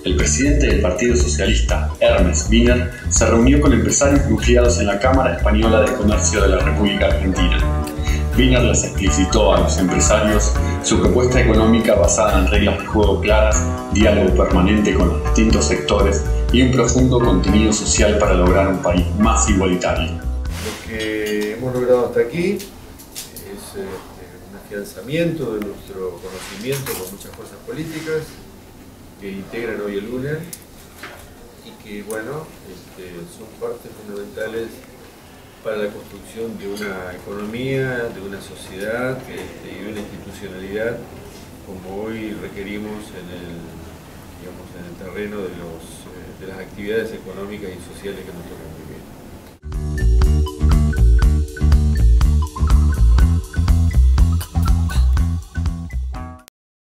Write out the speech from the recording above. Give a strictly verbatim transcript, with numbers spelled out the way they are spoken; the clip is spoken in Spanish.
el presidente del Partido Socialista, Hermes Wiener, se reunió con empresarios nucleados en la Cámara Española de Comercio de la República Argentina. Wiener les explicitó a los empresarios su propuesta económica basada en reglas de juego claras, diálogo permanente con los distintos sectores y un profundo contenido social para lograr un país más igualitario. Lo que hemos logrado hasta aquí es eh, un afianzamiento de nuestro conocimiento con muchas fuerzas políticas que integran hoy el U N E R y que, bueno, este, son partes fundamentales para la construcción de una economía, de una sociedad que, y de una institucionalidad como hoy requerimos en el, digamos, en el terreno de, los, de las actividades económicas y sociales que nos tocan vivir.